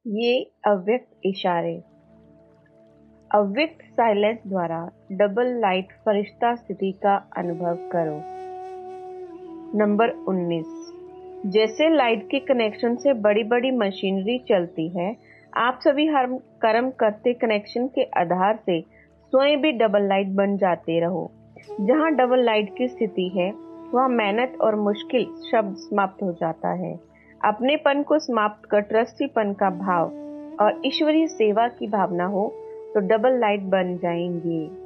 ये अव्यक्त इशारे। अव्यक्त साइलेंस द्वारा डबल लाइट फरिश्ता स्थिति का अनुभव करो। नंबर 19। जैसे लाइट के कनेक्शन से बड़ी बड़ी मशीनरी चलती है, आप सभी हर कर्म करते कनेक्शन के आधार से स्वयं भी डबल लाइट बन जाते रहो। जहाँ डबल लाइट की स्थिति है, वहाँ मेहनत और मुश्किल शब्द समाप्त हो जाता है। अपनेपन को समाप्त कर ट्रस्टीपन का भाव और ईश्वरीय सेवा की भावना हो तो डबल लाइट बन जाएंगे।